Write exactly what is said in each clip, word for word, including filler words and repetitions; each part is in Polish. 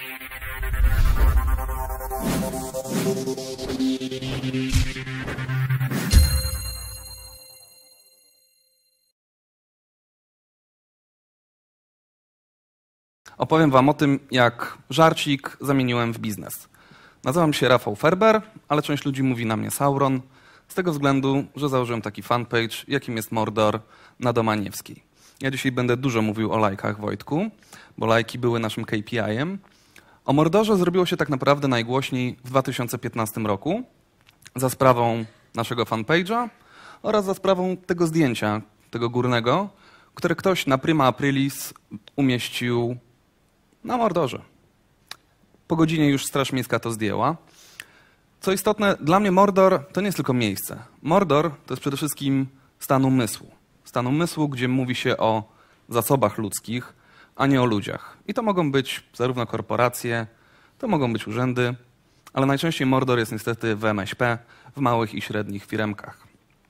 Opowiem wam o tym, jak żarcik zamieniłem w biznes. Nazywam się Rafał Ferber, ale część ludzi mówi na mnie Sauron, z tego względu, że założyłem taki fanpage, jakim jest Mordor na Domaniewskiej. Ja dzisiaj będę dużo mówił o lajkach, Wojtku, bo lajki były naszym K P I-em. O Mordorze zrobiło się tak naprawdę najgłośniej w dwa tysiące piętnastym roku za sprawą naszego fanpage'a oraz za sprawą tego zdjęcia, tego górnego, które ktoś na prima aprilis umieścił na Mordorze. Po godzinie już Straż Miejska to zdjęła. Co istotne, dla mnie Mordor to nie jest tylko miejsce. Mordor to jest przede wszystkim stan umysłu. Stan umysłu, gdzie mówi się o zasobach ludzkich, a nie o ludziach. I to mogą być zarówno korporacje, to mogą być urzędy, ale najczęściej Mordor jest niestety w M S P, w małych i średnich firmkach.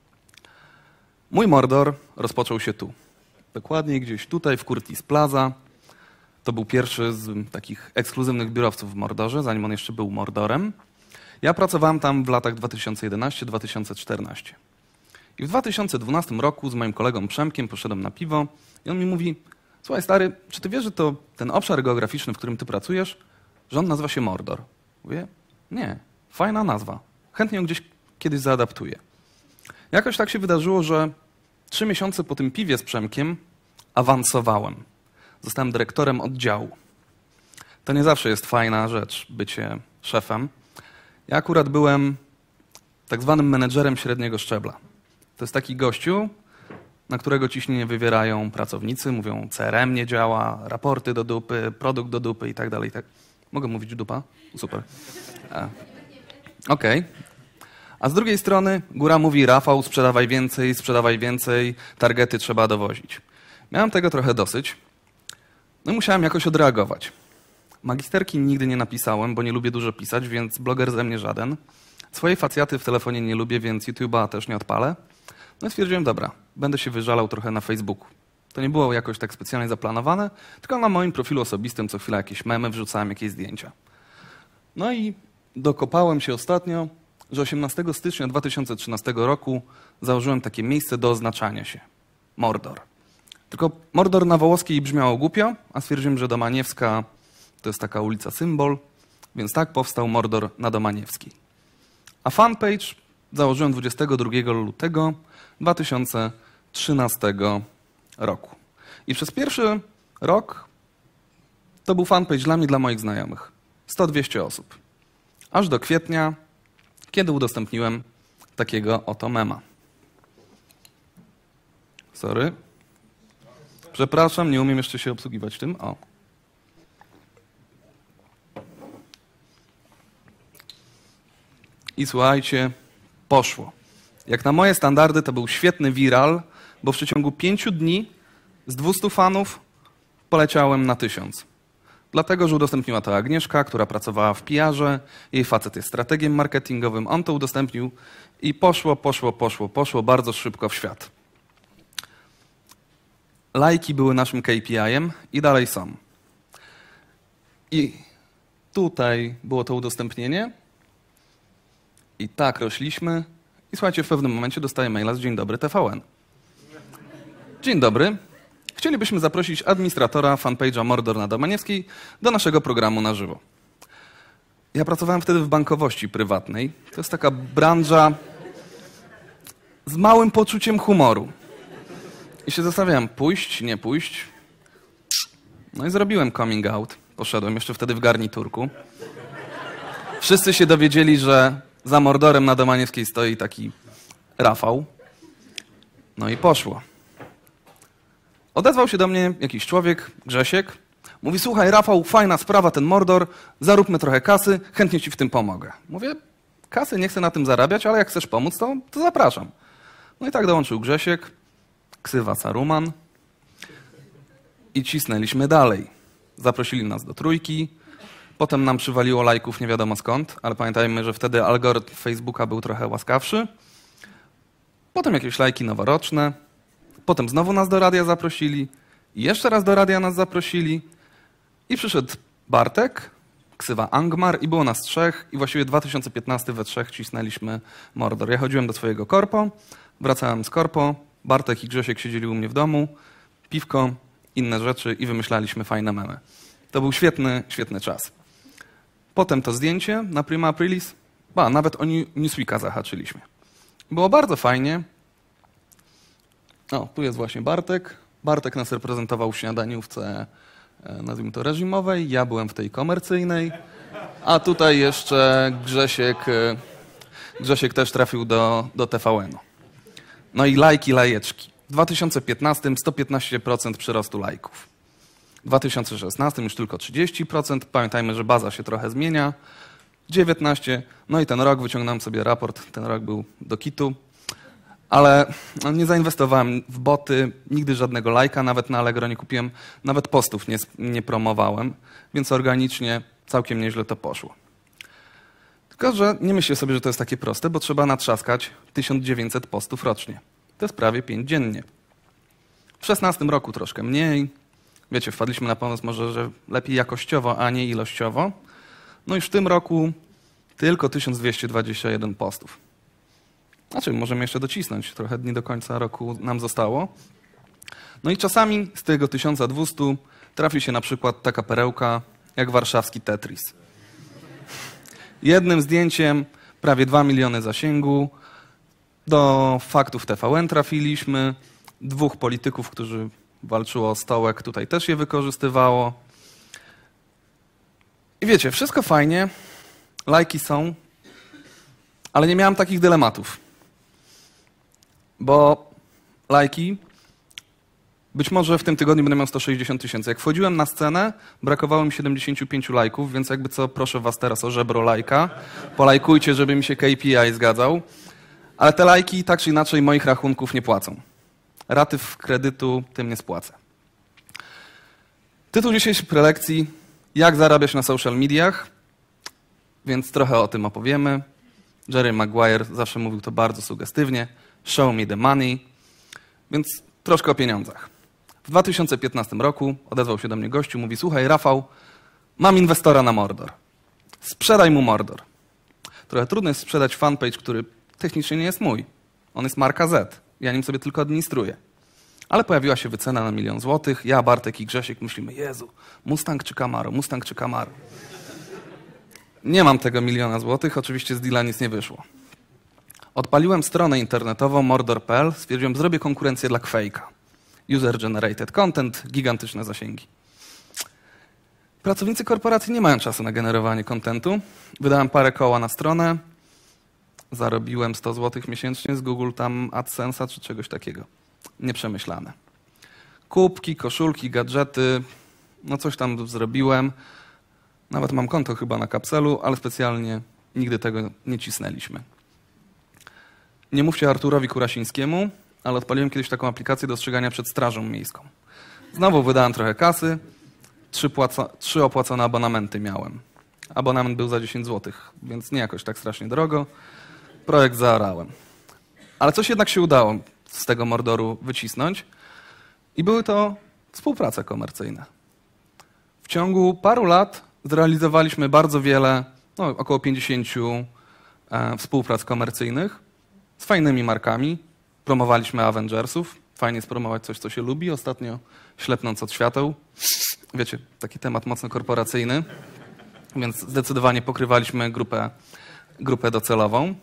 Mój Mordor rozpoczął się tu. Dokładnie gdzieś tutaj w Curtis Plaza. To był pierwszy z takich ekskluzywnych biurowców w Mordorze, zanim on jeszcze był Mordorem. Ja pracowałem tam w latach dwa tysiące jedenastym do dwa tysiące czternastego. I w dwa tysiące dwunastym roku z moim kolegą Przemkiem poszedłem na piwo i on mi mówi: słuchaj stary, czy ty wiesz, że to ten obszar geograficzny, w którym ty pracujesz, że on nazywa się Mordor? Mówię: nie, fajna nazwa. Chętnie ją gdzieś kiedyś zaadaptuję. Jakoś tak się wydarzyło, że trzy miesiące po tym piwie z Przemkiem awansowałem. Zostałem dyrektorem oddziału. To nie zawsze jest fajna rzecz, bycie szefem. Ja akurat byłem tak zwanym menedżerem średniego szczebla. To jest taki gościu, na którego ciśnienie wywierają pracownicy, mówią C R M nie działa, raporty do dupy, produkt do dupy i tak dalej. Tak. Mogę mówić dupa? Super. Okej. Okay. A z drugiej strony góra mówi: Rafał, sprzedawaj więcej, sprzedawaj więcej, targety trzeba dowozić. Miałem tego trochę dosyć. No i musiałem jakoś odreagować. Magisterki nigdy nie napisałem, bo nie lubię dużo pisać, więc bloger ze mnie żaden. Swojej facjaty w telefonie nie lubię, więc YouTube'a też nie odpalę. No i stwierdziłem, dobra, będę się wyżalał trochę na Facebooku. To nie było jakoś tak specjalnie zaplanowane, tylko na moim profilu osobistym co chwila jakieś memy wrzucałem, jakieś zdjęcia. No i dokopałem się ostatnio, że osiemnastego stycznia dwa tysiące trzynastego roku założyłem takie miejsce do oznaczania się. Mordor. Tylko Mordor na Wołoskiej brzmiało głupio, a stwierdziłem, że Domaniewska to jest taka ulica symbol, więc tak powstał Mordor na Domaniewskiej. A fanpage założyłem dwudziestego drugiego lutego dwa tysiące trzynastego roku. I przez pierwszy rok to był fanpage dla mnie, dla moich znajomych. sto dwieście osób. Aż do kwietnia, kiedy udostępniłem takiego oto mema. Sorry. Przepraszam, nie umiem jeszcze się obsługiwać tym. O. I słuchajcie, poszło. Jak na moje standardy to był świetny viral, bo w przeciągu pięciu dni z dwustu fanów poleciałem na tysiąc. Dlatego, że udostępniła to Agnieszka, która pracowała w P R-ze. Jej facet jest strategiem marketingowym. On to udostępnił i poszło, poszło, poszło, poszło bardzo szybko w świat. Lajki były naszym K P I-em i dalej są. I tutaj było to udostępnienie. I tak rośliśmy. I słuchajcie, w pewnym momencie dostaję maila z Dzień dobry T V N. Dzień dobry. Chcielibyśmy zaprosić administratora fanpage'a Mordor na Domaniewskiej do naszego programu na żywo. Ja pracowałem wtedy w bankowości prywatnej. To jest taka branża z małym poczuciem humoru. I się zastanawiałem, pójść, nie pójść. No i zrobiłem coming out. Poszedłem jeszcze wtedy w garniturku. Wszyscy się dowiedzieli, że za Mordorem na Domaniewskiej stoi taki Rafał. No i poszło. Odezwał się do mnie jakiś człowiek, Grzesiek. Mówi: słuchaj Rafał, fajna sprawa ten Mordor, zaróbmy trochę kasy, chętnie ci w tym pomogę. Mówię: kasy nie chcę na tym zarabiać, ale jak chcesz pomóc, to, to zapraszam. No i tak dołączył Grzesiek, ksywa Saruman i cisnęliśmy dalej. Zaprosili nas do trójki, potem nam przywaliło lajków nie wiadomo skąd, ale pamiętajmy, że wtedy algorytm Facebooka był trochę łaskawszy. Potem jakieś lajki noworoczne, potem znowu nas do radia zaprosili i jeszcze raz do radia nas zaprosili i przyszedł Bartek ksywa Angmar i było nas trzech i właściwie dwa tysiące piętnasty we trzech cisnęliśmy Mordor. Ja chodziłem do swojego korpo, wracałem z korpo, Bartek i Grzesiek siedzieli u mnie w domu, piwko, inne rzeczy i wymyślaliśmy fajne memy. To był świetny, świetny czas. Potem to zdjęcie na Prima Aprilis, ba, nawet o Newsweeka zahaczyliśmy. Było bardzo fajnie. O, tu jest właśnie Bartek. Bartek nas reprezentował w śniadaniówce, nazwijmy to reżimowej, ja byłem w tej komercyjnej, a tutaj jeszcze Grzesiek, Grzesiek też trafił do, do T V N-u. No i lajki, lajeczki. W dwa tysiące piętnastym sto piętnaście procent przyrostu lajków. W dwa tysiące szesnastym już tylko trzydzieści procent. Pamiętajmy, że baza się trochę zmienia. dziewiętnaście procent. No i ten rok wyciągnąłem sobie raport. Ten rok był do kitu. Ale no, nie zainwestowałem w boty, nigdy żadnego lajka, nawet na Allegro nie kupiłem, nawet postów nie, nie promowałem, więc organicznie całkiem nieźle to poszło. Tylko że nie myślcie sobie, że to jest takie proste, bo trzeba natrzaskać tysiąc dziewięćset postów rocznie. To jest prawie pięć dziennie. W szesnastym roku troszkę mniej. Wiecie, wpadliśmy na pomysł może, że lepiej jakościowo, a nie ilościowo. No i w tym roku tylko tysiąc dwieście dwadzieścia jeden postów. Znaczy, możemy jeszcze docisnąć. Trochę dni do końca roku nam zostało. No i czasami z tego tysiąc dwieście trafi się na przykład taka perełka jak warszawski Tetris. Jednym zdjęciem prawie dwa miliony zasięgu. Do faktów T V N trafiliśmy. Dwóch polityków, którzy walczyło o stołek, tutaj też je wykorzystywało. I wiecie, wszystko fajnie, lajki są, ale nie miałem takich dylematów. Bo lajki, być może w tym tygodniu będę miał sto sześćdziesiąt tysięcy. Jak wchodziłem na scenę, brakowało mi siedemdziesiąt pięć lajków, więc jakby co, proszę was teraz o żebro lajka. Polajkujcie, żeby mi się K P I zgadzał. Ale te lajki tak czy inaczej moich rachunków nie płacą. Raty w kredytu tym nie spłacę. Tytuł dzisiejszej prelekcji: jak zarabiać na social mediach, więc trochę o tym opowiemy. Jerry Maguire zawsze mówił to bardzo sugestywnie. Show me the money. Więc troszkę o pieniądzach. W dwa tysiące piętnastym roku odezwał się do mnie gościu, mówi: słuchaj Rafał, mam inwestora na Mordor. Sprzedaj mu Mordor. Trochę trudno jest sprzedać fanpage, który technicznie nie jest mój. On jest marka Z. Ja nim sobie tylko administruję. Ale pojawiła się wycena na milion złotych. Ja, Bartek i Grzesiek myślimy: Jezu, Mustang czy Camaro, Mustang czy Camaro. Nie mam tego miliona złotych, oczywiście z deala nic nie wyszło. Odpaliłem stronę internetową mordor kropka p l, stwierdziłem, zrobię konkurencję dla Quake'a. User generated content, gigantyczne zasięgi. Pracownicy korporacji nie mają czasu na generowanie kontentu. Wydałem parę koła na stronę, zarobiłem sto złotych miesięcznie z Google tam AdSense'a czy czegoś takiego. Nieprzemyślane. Kubki, koszulki, gadżety, no coś tam zrobiłem. Nawet mam konto chyba na Kapselu, ale specjalnie nigdy tego nie cisnęliśmy. Nie mówcie Arturowi Kurasińskiemu, ale odpaliłem kiedyś taką aplikację do ostrzegania przed strażą miejską. Znowu wydałem trochę kasy, trzy, płaca, trzy opłacone abonamenty miałem. Abonament był za dziesięć złotych, więc nie jakoś tak strasznie drogo. Projekt zaorałem. Ale coś jednak się udało z tego Mordoru wycisnąć i były to współprace komercyjne. W ciągu paru lat zrealizowaliśmy bardzo wiele, no około pięćdziesięciu e, współprac komercyjnych z fajnymi markami. Promowaliśmy Avengersów. Fajnie spromować coś, co się lubi. Ostatnio Ślepnąc od świateł. Wiecie, taki temat mocno korporacyjny. Więc zdecydowanie pokrywaliśmy grupę, grupę docelową.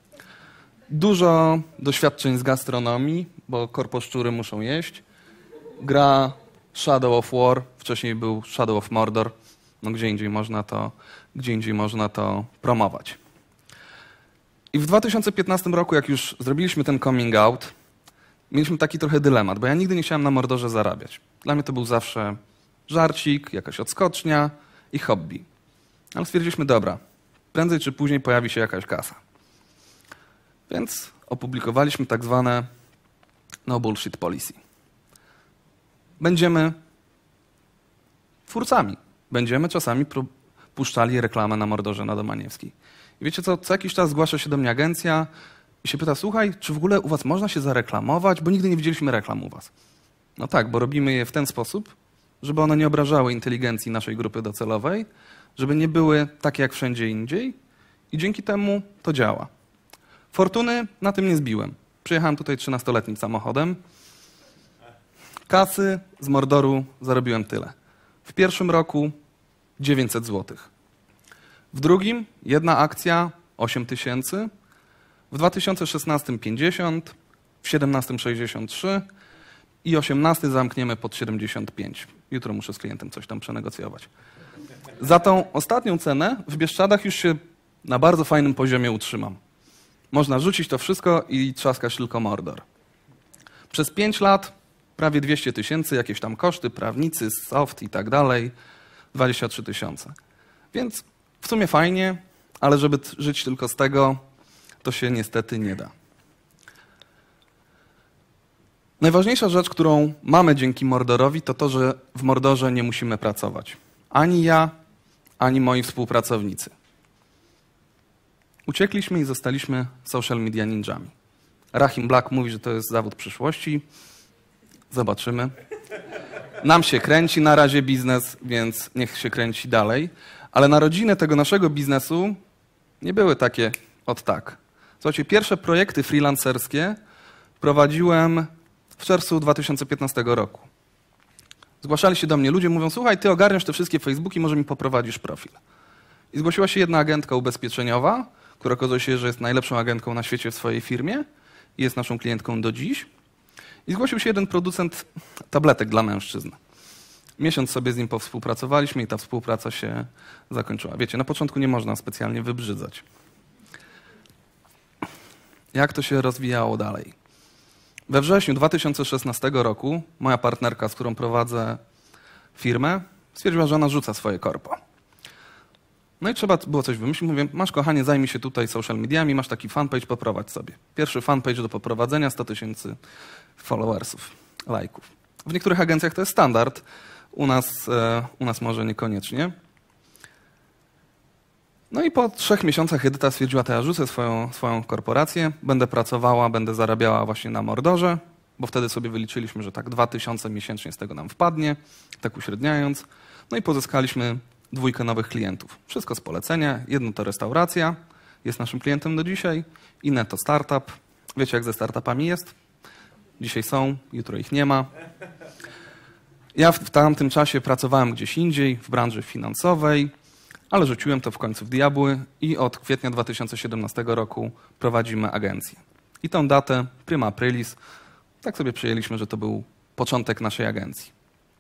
Dużo doświadczeń z gastronomii, bo korposzczury muszą jeść. Gra Shadow of War. Wcześniej był Shadow of Mordor. No gdzie indziej można to, gdzie indziej można to promować. I w dwa tysiące piętnastym roku, jak już zrobiliśmy ten coming out, mieliśmy taki trochę dylemat, bo ja nigdy nie chciałem na Mordorze zarabiać. Dla mnie to był zawsze żarcik, jakaś odskocznia i hobby. Ale stwierdziliśmy, dobra, prędzej czy później pojawi się jakaś kasa. Więc opublikowaliśmy tak zwane no bullshit policy. Będziemy twórcami. Będziemy czasami puszczali reklamę na Mordorze na Domaniewskiej. I wiecie co, co jakiś czas zgłasza się do mnie agencja i się pyta: słuchaj, czy w ogóle u was można się zareklamować, bo nigdy nie widzieliśmy reklam u was. No tak, bo robimy je w ten sposób, żeby one nie obrażały inteligencji naszej grupy docelowej, żeby nie były takie jak wszędzie indziej i dzięki temu to działa. Fortuny na tym nie zbiłem. Przyjechałem tutaj trzynastoletnim samochodem. Kasy z Mordoru zarobiłem tyle. W pierwszym roku dziewięćset złotych. W drugim jedna akcja osiem tysięcy. W dwa tysiące szesnastym pięćdziesiąt. W siedemnastym sześćdziesiąt trzy. I osiemnasty zamkniemy pod siedemdziesiąt pięć. Jutro muszę z klientem coś tam przenegocjować. Za tą ostatnią cenę w Bieszczadach już się na bardzo fajnym poziomie utrzymam. Można rzucić to wszystko i trzaskać tylko Mordor. Przez pięć lat prawie dwieście tysięcy, jakieś tam koszty, prawnicy, soft i tak dalej, dwadzieścia trzy tysiące. Więc w sumie fajnie, ale żeby żyć tylko z tego, to się niestety nie da. Najważniejsza rzecz, którą mamy dzięki Mordorowi, to to, że w Mordorze nie musimy pracować. Ani ja, ani moi współpracownicy. Uciekliśmy i zostaliśmy social media ninjami. Rahim Black mówi, że to jest zawód przyszłości. Zobaczymy. Nam się kręci na razie biznes, więc niech się kręci dalej. Ale narodziny tego naszego biznesu nie były takie od tak. Słuchajcie, pierwsze projekty freelancerskie prowadziłem w czerwcu dwa tysiące piętnastego roku. Zgłaszali się do mnie ludzie, mówią, słuchaj, ty ogarniasz te wszystkie Facebooki, może mi poprowadzisz profil. I zgłosiła się jedna agentka ubezpieczeniowa, która okazuje się, że jest najlepszą agentką na świecie w swojej firmie i jest naszą klientką do dziś. I zgłosił się jeden producent tabletek dla mężczyzn. Miesiąc sobie z nim powspółpracowaliśmy i ta współpraca się zakończyła. Wiecie, na początku nie można specjalnie wybrzydzać. Jak to się rozwijało dalej? We wrześniu dwa tysiące szesnastego roku moja partnerka, z którą prowadzę firmę, stwierdziła, że ona rzuca swoje korpo. No i trzeba było coś wymyślić. Mówię, masz kochanie, zajmij się tutaj social mediami, masz taki fanpage, poprowadź sobie. Pierwszy fanpage do poprowadzenia, sto tysięcy followersów, lajków. W niektórych agencjach to jest standard, u nas, e, u nas może niekoniecznie. No i po trzech miesiącach Edyta stwierdziła, to ja rzucę swoją, swoją korporację, będę pracowała, będę zarabiała właśnie na Mordorze, bo wtedy sobie wyliczyliśmy, że tak dwa tysiące miesięcznie z tego nam wpadnie, tak uśredniając. No i pozyskaliśmy dwójkę nowych klientów. Wszystko z polecenia. Jedno to restauracja, jest naszym klientem do dzisiaj. Inne to startup. Wiecie, jak ze startupami jest? Dzisiaj są, jutro ich nie ma. Ja w tamtym czasie pracowałem gdzieś indziej, w branży finansowej, ale rzuciłem to w końcu w diabły i od kwietnia dwa tysiące siedemnastego roku prowadzimy agencję. I tą datę, prima aprilis, tak sobie przyjęliśmy, że to był początek naszej agencji.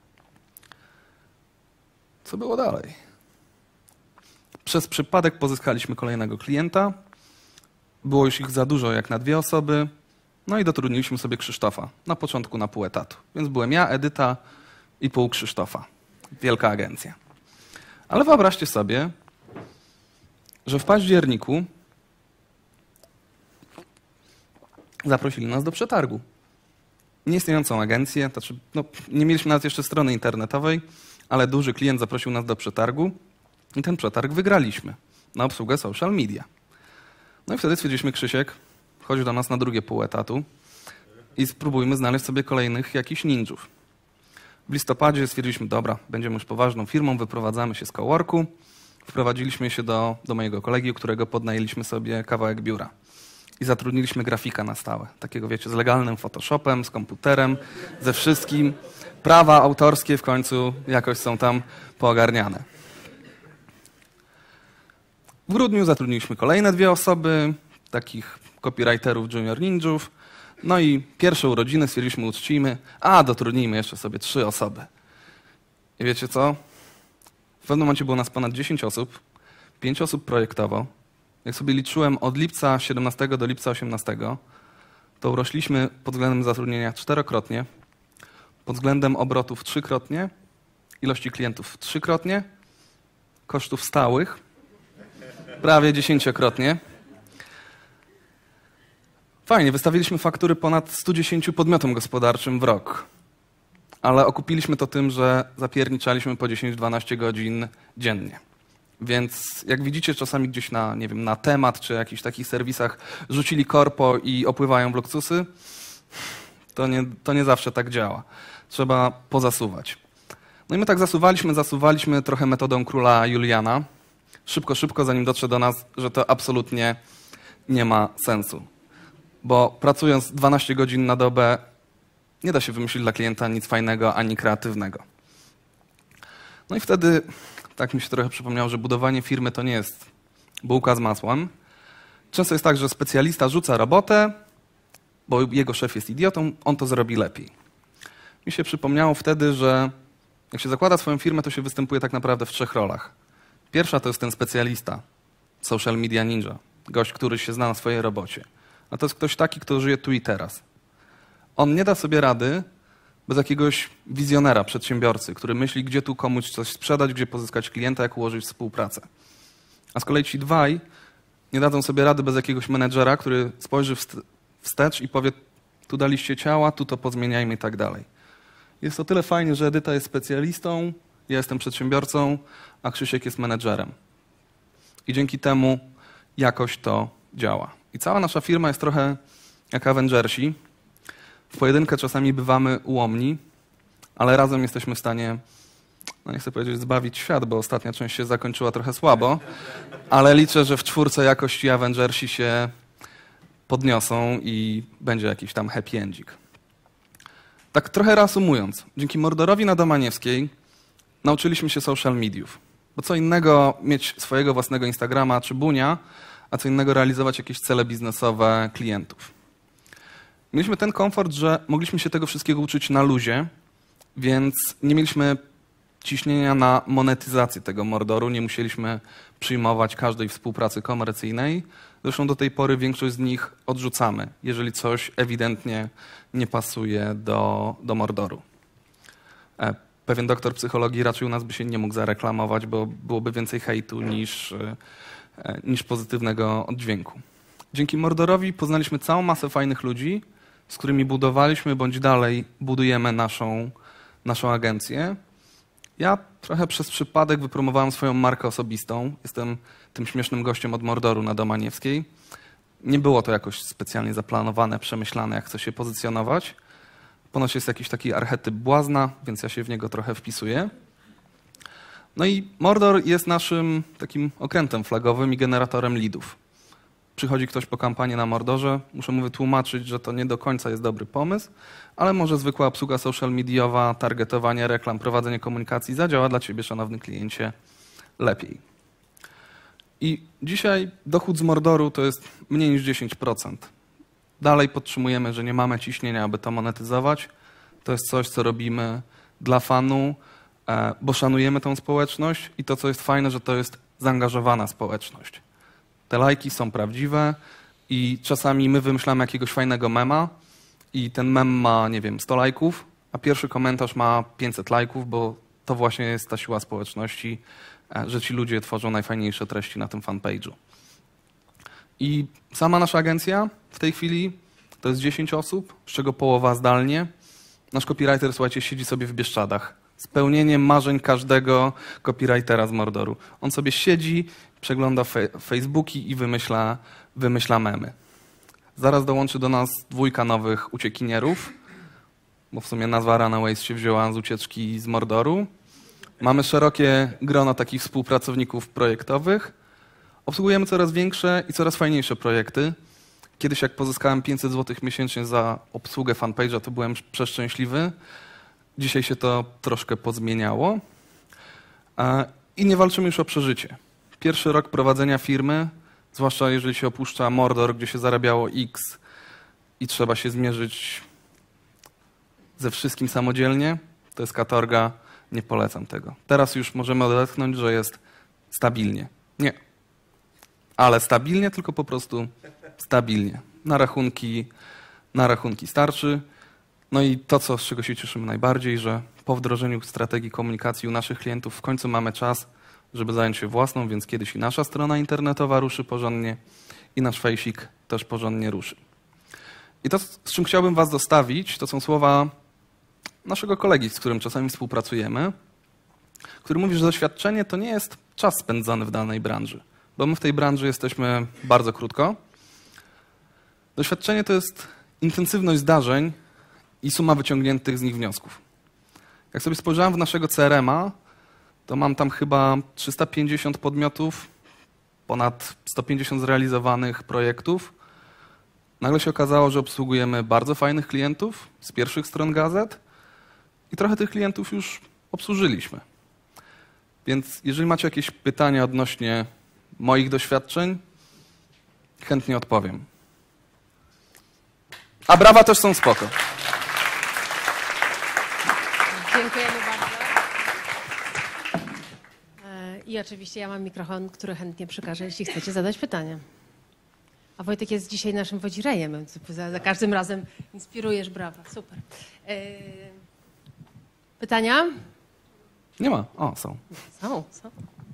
Co było dalej? Przez przypadek pozyskaliśmy kolejnego klienta. Było już ich za dużo jak na dwie osoby. No i dotrudniliśmy sobie Krzysztofa. Na początku na pół etatu. Więc byłem ja, Edyta i pół Krzysztofa. Wielka agencja. Ale wyobraźcie sobie, że w październiku zaprosili nas do przetargu. Nieistniejącą agencję, to znaczy, no, nie mieliśmy nawet jeszcze strony internetowej, ale duży klient zaprosił nas do przetargu i ten przetarg wygraliśmy na obsługę social media. No i wtedy stwierdziliśmy, Krzysiek, chodź do nas na drugie pół etatu i spróbujmy znaleźć sobie kolejnych jakichś ninjów. W listopadzie stwierdziliśmy, dobra, będziemy już poważną firmą, wyprowadzamy się z coworku. Wprowadziliśmy się do, do mojego kolegi, u którego podnajęliśmy sobie kawałek biura. I zatrudniliśmy grafika na stałe. Takiego, wiecie, z legalnym Photoshopem, z komputerem, ze wszystkim. Prawa autorskie w końcu jakoś są tam poogarniane. W grudniu zatrudniliśmy kolejne dwie osoby, takich copywriterów, junior ninjów. No i pierwsze urodziny stwierdziliśmy, uczcijmy, a dotrudnijmy jeszcze sobie trzy osoby. I wiecie co? W pewnym momencie było nas ponad dziesięć osób, pięć osób projektowo. Jak sobie liczyłem od lipca siedemnastego do lipca osiemnastego, to urośliśmy pod względem zatrudnienia czterokrotnie, pod względem obrotów trzykrotnie, ilości klientów trzykrotnie, kosztów stałych prawie dziesięciokrotnie. Fajnie, wystawiliśmy faktury ponad stu dziesięciu podmiotom gospodarczym w rok, ale okupiliśmy to tym, że zapierniczaliśmy po dziesięć dwanaście godzin dziennie. Więc jak widzicie czasami gdzieś na, nie wiem, na temat czy jakichś takich serwisach rzucili korpo i opływają w luksusy, to nie, to nie zawsze tak działa. Trzeba pozasuwać. No i my tak zasuwaliśmy, zasuwaliśmy trochę metodą króla Juliana. Szybko, szybko, zanim dotrze do nas, że to absolutnie nie ma sensu. Bo pracując dwanaście godzin na dobę, nie da się wymyślić dla klienta nic fajnego ani kreatywnego. No i wtedy tak mi się trochę przypomniało, że budowanie firmy to nie jest bułka z masłem. Często jest tak, że specjalista rzuca robotę, bo jego szef jest idiotą, on to zrobi lepiej. Mi się przypomniało wtedy, że jak się zakłada swoją firmę, to się występuje tak naprawdę w trzech rolach. Pierwsza to jest ten specjalista, social media ninja, gość, który się zna na swojej robocie. A to jest ktoś taki, kto żyje tu i teraz. On nie da sobie rady bez jakiegoś wizjonera, przedsiębiorcy, który myśli, gdzie tu komuś coś sprzedać, gdzie pozyskać klienta, jak ułożyć współpracę. A z kolei ci dwaj nie dadzą sobie rady bez jakiegoś menedżera, który spojrzy wstecz i powie, tu daliście ciała, tu to pozmieniajmy i tak dalej. Jest to tyle fajnie, że Edyta jest specjalistą, ja jestem przedsiębiorcą, a Krzysiek jest menedżerem. I dzięki temu jakoś to działa. I cała nasza firma jest trochę jak Avengersi. W pojedynkę czasami bywamy ułomni, ale razem jesteśmy w stanie, no nie chcę powiedzieć zbawić świat, bo ostatnia część się zakończyła trochę słabo, ale liczę, że w czwórce jakoś ci Avengersi się podniosą i będzie jakiś tam happy ending. Tak trochę reasumując, dzięki Mordorowi na Domaniewskiej nauczyliśmy się social mediów. Bo co innego mieć swojego własnego Instagrama czy Bunia, a co innego realizować jakieś cele biznesowe klientów. Mieliśmy ten komfort, że mogliśmy się tego wszystkiego uczyć na luzie, więc nie mieliśmy ciśnienia na monetyzację tego Mordoru, nie musieliśmy przyjmować każdej współpracy komercyjnej. Zresztą do tej pory większość z nich odrzucamy, jeżeli coś ewidentnie nie pasuje do, do Mordoru. Pewien doktor psychologii raczej u nas by się nie mógł zareklamować, bo byłoby więcej hejtu niż, niż pozytywnego oddźwięku. Dzięki Mordorowi poznaliśmy całą masę fajnych ludzi, z którymi budowaliśmy bądź dalej budujemy naszą, naszą agencję. Ja trochę przez przypadek wypromowałem swoją markę osobistą. Jestem tym śmiesznym gościem od Mordoru na Domaniewskiej. Nie było to jakoś specjalnie zaplanowane, przemyślane, jak chcę się pozycjonować. Ponoć jest jakiś taki archetyp błazna, więc ja się w niego trochę wpisuję. No i Mordor jest naszym takim okrętem flagowym i generatorem leadów. Przychodzi ktoś po kampanię na Mordorze, muszę mu wytłumaczyć, że to nie do końca jest dobry pomysł, ale może zwykła obsługa social mediowa, targetowanie reklam, prowadzenie komunikacji zadziała dla ciebie, szanowny kliencie, lepiej. I dzisiaj dochód z Mordoru to jest mniej niż dziesięć procent. Dalej podtrzymujemy, że nie mamy ciśnienia, aby to monetyzować. To jest coś, co robimy dla fanu, bo szanujemy tą społeczność i to, co jest fajne, że to jest zaangażowana społeczność. Te lajki są prawdziwe i czasami my wymyślamy jakiegoś fajnego mema i ten mem ma, nie wiem, sto lajków, a pierwszy komentarz ma pięćset lajków, bo to właśnie jest ta siła społeczności, że ci ludzie tworzą najfajniejsze treści na tym fanpage'u. I sama nasza agencja w tej chwili to jest dziesięć osób, z czego połowa zdalnie. Nasz copywriter, słuchajcie, siedzi sobie w Bieszczadach. Spełnienie marzeń każdego copywritera z Mordoru. On sobie siedzi, przegląda fe Facebooki i wymyśla, wymyśla memy. Zaraz dołączy do nas dwójka nowych uciekinierów, bo w sumie nazwa Runaways się wzięła z ucieczki z Mordoru. Mamy szerokie grono takich współpracowników projektowych. Obsługujemy coraz większe i coraz fajniejsze projekty. Kiedyś jak pozyskałem pięćset złotych miesięcznie za obsługę fanpage'a, to byłem przeszczęśliwy. Dzisiaj się to troszkę pozmieniało. I nie walczymy już o przeżycie. Pierwszy rok prowadzenia firmy, zwłaszcza jeżeli się opuszcza Mordor, gdzie się zarabiało X i trzeba się zmierzyć ze wszystkim samodzielnie, to jest katorga, nie polecam tego. Teraz już możemy odetchnąć, że jest stabilnie. Nie. Ale stabilnie, tylko po prostu stabilnie. Na rachunki, na rachunki starczy. No i to, co, z czego się cieszymy najbardziej, że po wdrożeniu strategii komunikacji u naszych klientów w końcu mamy czas, żeby zająć się własną, więc kiedyś i nasza strona internetowa ruszy porządnie i nasz fejsik też porządnie ruszy. I to, z czym chciałbym was zostawić, to są słowa naszego kolegi, z którym czasami współpracujemy, który mówi, że doświadczenie to nie jest czas spędzony w danej branży, bo my w tej branży jesteśmy bardzo krótko. Doświadczenie to jest intensywność zdarzeń i suma wyciągniętych z nich wniosków. Jak sobie spojrzałem w naszego C R M a, to mam tam chyba trzysta pięćdziesiąt podmiotów, ponad sto pięćdziesiąt zrealizowanych projektów. Nagle się okazało, że obsługujemy bardzo fajnych klientów z pierwszych stron gazet i trochę tych klientów już obsłużyliśmy. Więc jeżeli macie jakieś pytania odnośnie moich doświadczeń, chętnie odpowiem. A brawa też są spoko. Dziękujemy bardzo. I oczywiście ja mam mikrofon, który chętnie przekażę, jeśli chcecie zadać pytanie. A Wojtek jest dzisiaj naszym wodzirejem, więc za, za każdym razem inspirujesz, brawa, super. Yy, pytania? Nie ma. O, są. Są, są.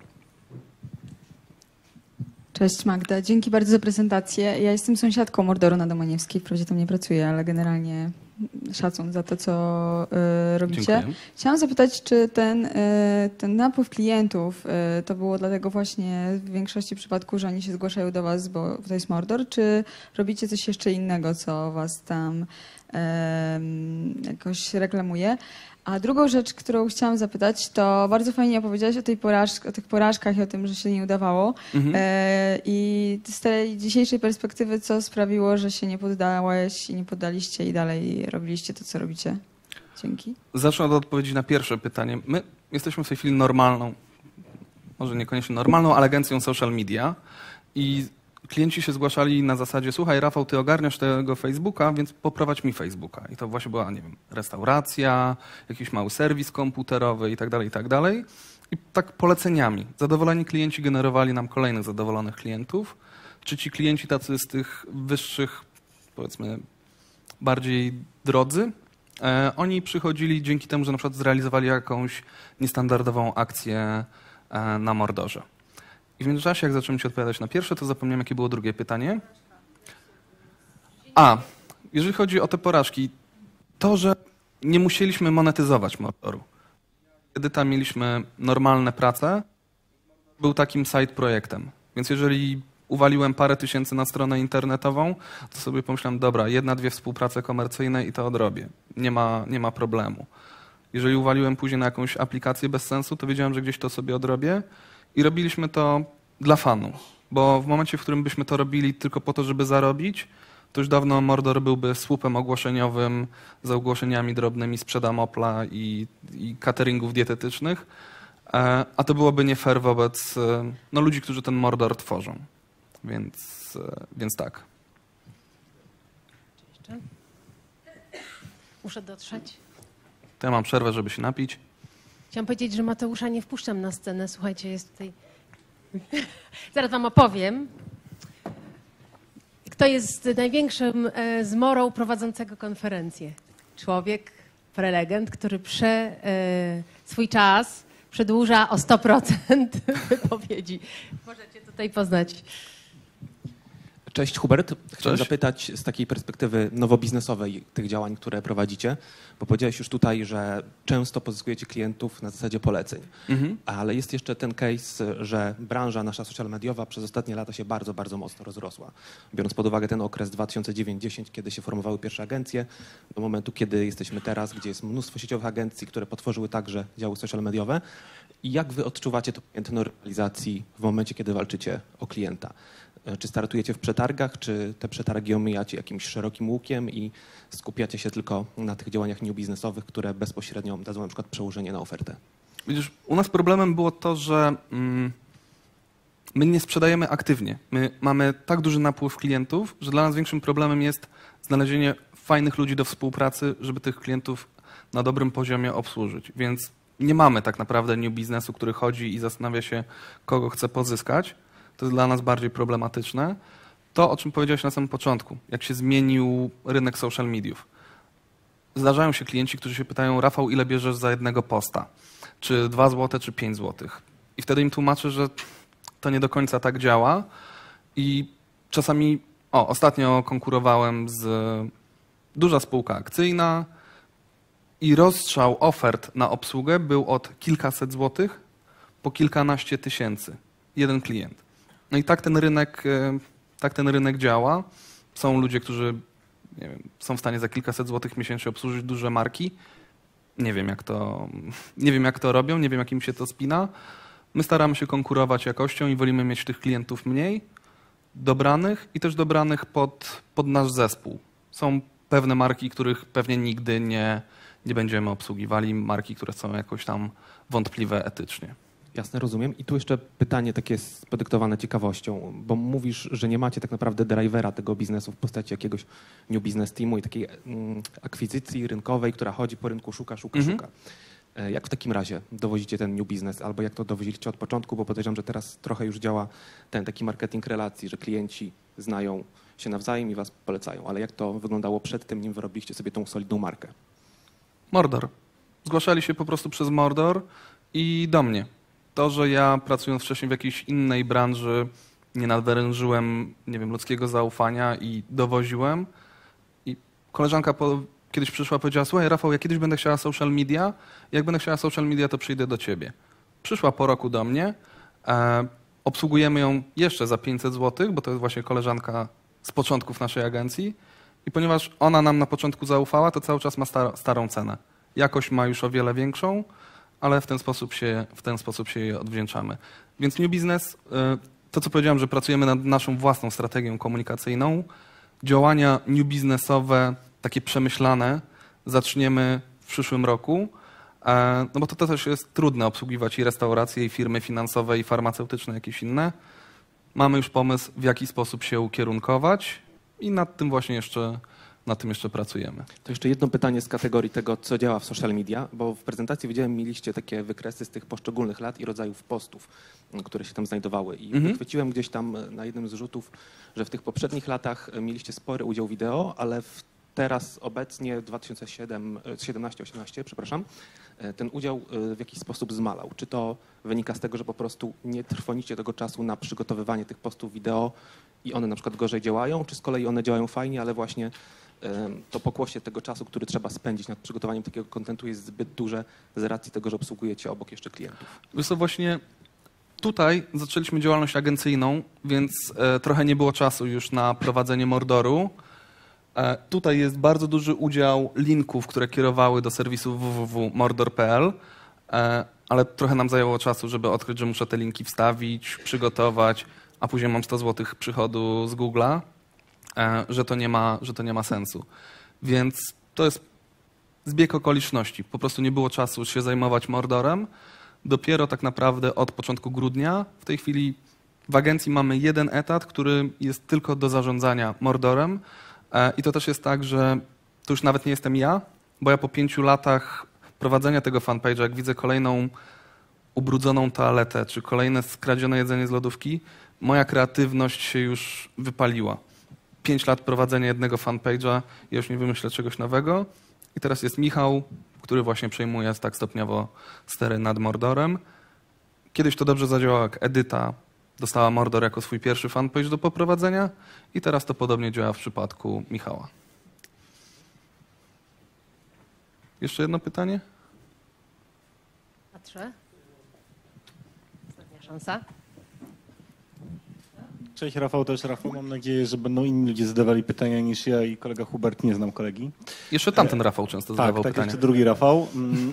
Cześć Magda, dzięki bardzo za prezentację. Ja jestem sąsiadką Mordoru na Domaniewskiej, wprawdzie tam nie pracuję, ale generalnie szacun za to, co y, robicie. Dziękuję. Chciałam zapytać, czy ten, y, ten napływ klientów y, to było dlatego właśnie w większości przypadków, że oni się zgłaszają do was, bo to jest Mordor, czy robicie coś jeszcze innego, co was tam y, jakoś reklamuje? A drugą rzecz, którą chciałam zapytać, to bardzo fajnie opowiedziałaś o, tej poraż- o tych porażkach i o tym, że się nie udawało. Mhm. E, I z tej dzisiejszej perspektywy, co sprawiło, że się nie poddałeś i nie poddaliście i dalej robiliście to, co robicie? Dzięki. Zacznę od odpowiedzi na pierwsze pytanie. My jesteśmy w tej chwili normalną, może niekoniecznie normalną, ale agencją social media i klienci się zgłaszali na zasadzie: słuchaj Rafał, ty ogarniasz tego Facebooka, więc poprowadź mi Facebooka. I to właśnie była, nie wiem, restauracja, jakiś mały serwis komputerowy i tak dalej, i tak dalej. I tak poleceniami. Zadowoleni klienci generowali nam kolejnych zadowolonych klientów. Czy ci klienci tacy z tych wyższych, powiedzmy, bardziej drodzy, e, oni przychodzili dzięki temu, że na przykład zrealizowali jakąś niestandardową akcję e, na Mordorze. I w międzyczasie, jak zacząłem ci odpowiadać na pierwsze, to zapomniałem, jakie było drugie pytanie. A, jeżeli chodzi o te porażki, to, że nie musieliśmy monetyzować Mordoru. Kiedy tam mieliśmy normalne prace, był takim side projektem. Więc jeżeli uwaliłem parę tysięcy na stronę internetową, to sobie pomyślałem, dobra, jedna, dwie współprace komercyjne i to odrobię. Nie ma, nie ma problemu. Jeżeli uwaliłem później na jakąś aplikację bez sensu, to wiedziałem, że gdzieś to sobie odrobię. I robiliśmy to dla fanu, bo w momencie, w którym byśmy to robili tylko po to, żeby zarobić, to już dawno Mordor byłby słupem ogłoszeniowym z ogłoszeniami drobnymi sprzedam Opla i, i cateringów dietetycznych, a to byłoby nie fair wobec no, ludzi, którzy ten Mordor tworzą. Więc, więc tak. Jeszcze? Muszę dotrzeć. To ja mam przerwę, żeby się napić. Chciałam powiedzieć, że Mateusza nie wpuszczam na scenę. Słuchajcie, jest tutaj... Zaraz wam opowiem, kto jest największym e, zmorą prowadzącego konferencję. Człowiek, prelegent, który prze, e, swój czas przedłuża o sto procent wypowiedzi. Możecie tutaj poznać. Cześć Hubert. Chciałem Cześć. zapytać z takiej perspektywy nowobiznesowej tych działań, które prowadzicie, bo powiedziałeś już tutaj, że często pozyskujecie klientów na zasadzie poleceń, Mhm. ale jest jeszcze ten case, że branża nasza social mediowa przez ostatnie lata się bardzo, bardzo mocno rozrosła. Biorąc pod uwagę ten okres dwa tysiące dziewiąty do dwa tysiące dziesiątego, kiedy się formowały pierwsze agencje, do momentu, kiedy jesteśmy teraz, gdzie jest mnóstwo sieciowych agencji, które potworzyły także działy social mediowe. I jak wy odczuwacie to piętno rywalizacji w momencie, kiedy walczycie o klienta? Czy startujecie w przetargach, czy te przetargi omijacie jakimś szerokim łukiem i skupiacie się tylko na tych działaniach new biznesowych, które bezpośrednio dadzą na przykład przełożenie na ofertę? Widzisz, u nas problemem było to, że mm, my nie sprzedajemy aktywnie. My mamy tak duży napływ klientów, że dla nas większym problemem jest znalezienie fajnych ludzi do współpracy, żeby tych klientów na dobrym poziomie obsłużyć. Więc nie mamy tak naprawdę new biznesu, który chodzi i zastanawia się, kogo chce pozyskać. To jest dla nas bardziej problematyczne. To, o czym powiedziałeś na samym początku, jak się zmienił rynek social mediów. Zdarzają się klienci, którzy się pytają: Rafał, ile bierzesz za jednego posta? Czy dwa złote, czy pięć złotych? I wtedy im tłumaczę, że to nie do końca tak działa. I czasami, o, ostatnio konkurowałem z duża spółka akcyjna i rozstrzał ofert na obsługę był od kilkaset złotych po kilkanaście tysięcy. Jeden klient. No i tak ten rynek, tak ten rynek działa. Są ludzie, którzy nie wiem, są w stanie za kilkaset złotych miesięcznie obsłużyć duże marki. Nie wiem, jak to, nie wiem, jak to robią, nie wiem, jak im się to spina. My staramy się konkurować jakością i wolimy mieć tych klientów mniej, dobranych i też dobranych pod, pod nasz zespół. Są pewne marki, których pewnie nigdy nie, nie będziemy obsługiwali, marki, które są jakoś tam wątpliwe etycznie. Jasne, rozumiem. I tu jeszcze pytanie takie podyktowane ciekawością, bo mówisz, że nie macie tak naprawdę drivera tego biznesu w postaci jakiegoś new business teamu i takiej mm, akwizycji rynkowej, która chodzi po rynku, szuka, szuka, Mhm. szuka. E, Jak w takim razie dowozicie ten new business, albo jak to dowoziliście od początku, bo podejrzewam, że teraz trochę już działa ten taki marketing relacji, że klienci znają się nawzajem i was polecają, ale jak to wyglądało przed tym, nim wyrobiliście sobie tą solidną markę? Mordor. Zgłaszali się po prostu przez Mordor i do mnie. To, że ja pracując wcześniej w jakiejś innej branży nie nadwyrężyłem, nie wiem, ludzkiego zaufania i dowoziłem. I koleżanka po, kiedyś przyszła i powiedziała: słuchaj, Rafał, ja kiedyś będę chciała social media, jak będę chciała social media, to przyjdę do ciebie. Przyszła po roku do mnie, e, obsługujemy ją jeszcze za pięćset złotych, bo to jest właśnie koleżanka z początków naszej agencji i ponieważ ona nam na początku zaufała, to cały czas ma star- starą cenę. Jakość ma już o wiele większą, ale w ten sposób się, w ten sposób się jej odwdzięczamy. Więc New Business, to co powiedziałem, że pracujemy nad naszą własną strategią komunikacyjną, działania new businessowe, takie przemyślane, zaczniemy w przyszłym roku, no bo to, to też jest trudne obsługiwać i restauracje, i firmy finansowe, i farmaceutyczne, jakieś inne. Mamy już pomysł, w jaki sposób się ukierunkować i nad tym właśnie jeszcze nad tym jeszcze pracujemy. To jeszcze jedno pytanie z kategorii tego, co działa w social media, bo w prezentacji widziałem, mieliście takie wykresy z tych poszczególnych lat i rodzajów postów, które się tam znajdowały. I Mhm. wychwyciłem gdzieś tam na jednym z rzutów, że w tych poprzednich latach mieliście spory udział wideo, ale w teraz obecnie dwa tysiące siedemnaście osiemnaście, przepraszam, ten udział w jakiś sposób zmalał. Czy to wynika z tego, że po prostu nie trwonicie tego czasu na przygotowywanie tych postów wideo i one na przykład gorzej działają, czy z kolei one działają fajnie, ale właśnie to pokłosie tego czasu, który trzeba spędzić nad przygotowaniem takiego kontentu jest zbyt duże z racji tego, że obsługujecie obok jeszcze klientów? Wiesz co, właśnie tutaj zaczęliśmy działalność agencyjną, więc e, trochę nie było czasu już na prowadzenie Mordoru. E, tutaj jest bardzo duży udział linków, które kierowały do serwisu w w w kropka mordor kropka p l, e, ale trochę nam zajęło czasu, żeby odkryć, że muszę te linki wstawić, przygotować, a później mam sto złotych przychodu z Google'a, e, że to nie ma, że to nie ma sensu. Więc to jest zbieg okoliczności. Po prostu nie było czasu się zajmować Mordorem. Dopiero tak naprawdę od początku grudnia, w tej chwili w agencji mamy jeden etat, który jest tylko do zarządzania Mordorem. I to też jest tak, że to już nawet nie jestem ja, bo ja po pięciu latach prowadzenia tego fanpage'a, jak widzę kolejną ubrudzoną toaletę, czy kolejne skradzione jedzenie z lodówki, moja kreatywność się już wypaliła. Pięć lat prowadzenia jednego fanpage'a, ja już nie wymyślę czegoś nowego. I teraz jest Michał, który właśnie przejmuje tak stopniowo stery nad Mordorem. Kiedyś to dobrze zadziałało, jak Edyta dostała Mordor jako swój pierwszy fanpage do poprowadzenia i teraz to podobnie działa w przypadku Michała. Jeszcze jedno pytanie? Patrzę. Ostatnia szansa. Cześć Rafał, też Rafał. Mam nadzieję, że będą inni ludzie zadawali pytania niż ja i kolega Hubert. Nie znam kolegi. Jeszcze tamten Rafał często Tak, zadawał tak, pytania. jeszcze drugi Rafał.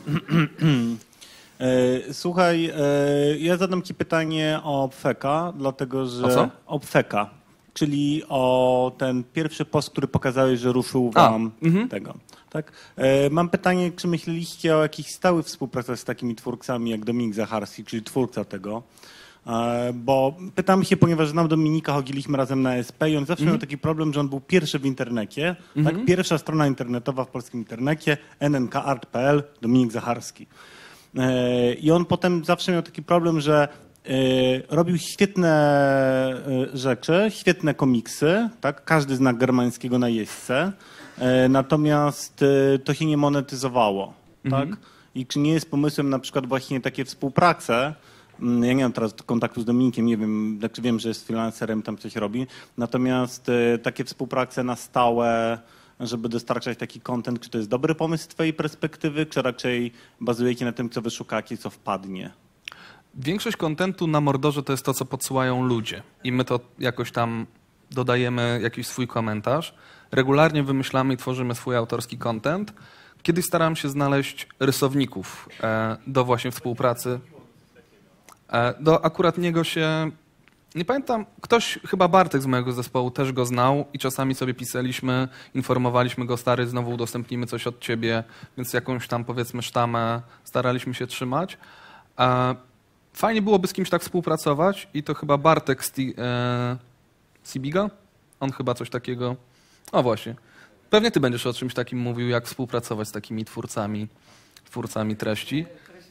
E, Słuchaj, e, ja zadam ci pytanie o Pfeka, dlatego że... O co? O Pfeka, czyli o ten pierwszy post, który pokazałeś, że ruszył A, wam mhm. tego. Tak? E, Mam pytanie, czy myśleliście o jakichś stałych współpracach z takimi twórcami jak Dominik Zacharski, czyli twórca tego? E, Bo pytam się, ponieważ znam Dominika, chodziliśmy razem na S P i on zawsze Mhm. miał taki problem, że on był pierwszy w internecie. Mhm. Tak? Pierwsza strona internetowa w polskim internecie, n n k art kropka p l, Dominik Zacharski. E, I on potem zawsze miał taki problem, że e, robił świetne e, rzeczy, świetne komiksy, tak? Każdy znak germańskiego na jeźdźce, e, natomiast e, to się nie monetyzowało. Mhm. Tak? I czy nie jest pomysłem na przykład właśnie takie współprace? Mm, Ja nie mam teraz kontaktu z Dominikiem, nie wiem, znaczy wiem, że jest freelancerem, tam coś robi, natomiast e, takie współprace na stałe, żeby dostarczać taki content, czy to jest dobry pomysł z twojej perspektywy, czy raczej bazujecie na tym, co wyszukacie, co wpadnie? Większość kontentu na Mordorze to jest to, co podsyłają ludzie. I my to jakoś tam dodajemy jakiś swój komentarz. Regularnie wymyślamy i tworzymy swój autorski content, kiedyś starałem się znaleźć rysowników e, do właśnie współpracy. E, do akurat niego się, nie pamiętam, ktoś, chyba Bartek z mojego zespołu też go znał i czasami sobie pisaliśmy, informowaliśmy go, stary, znowu udostępnimy coś od ciebie, więc jakąś tam, powiedzmy, sztamę staraliśmy się trzymać. E, fajnie byłoby z kimś tak współpracować i to chyba Bartek z e, Sibiga, on chyba coś takiego, o właśnie. Pewnie ty będziesz o czymś takim mówił, jak współpracować z takimi twórcami, twórcami treści.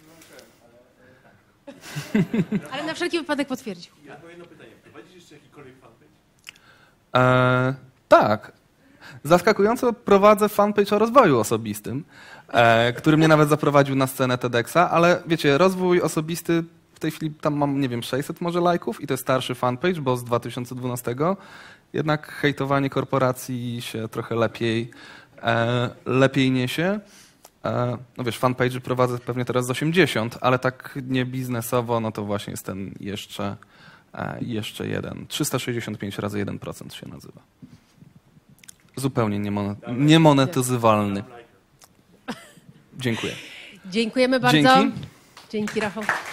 Ale na wszelki wypadek potwierdził. Ja mam jedno pytanie. Prowadzisz jeszcze jakikolwiek fanpage? E, tak. Zaskakująco prowadzę fanpage o rozwoju osobistym, e, który mnie nawet zaprowadził na scenę TEDxa, ale wiecie, rozwój osobisty, w tej chwili tam mam, nie wiem, sześćset może lajków i to jest starszy fanpage, bo z dwa tysiące dwunastego. Jednak hejtowanie korporacji się trochę lepiej, e, lepiej niesie. E, no wiesz, fanpage prowadzę pewnie teraz z osiemdziesiąt, ale tak nie biznesowo, no to właśnie jest ten jeszcze, e, jeszcze jeden. trzysta sześćdziesiąt pięć razy jeden procent się nazywa. Zupełnie niemonet, niemonetyzowalny. Dziękuję. Dziękujemy bardzo. Dzięki. Dzięki, Rafał.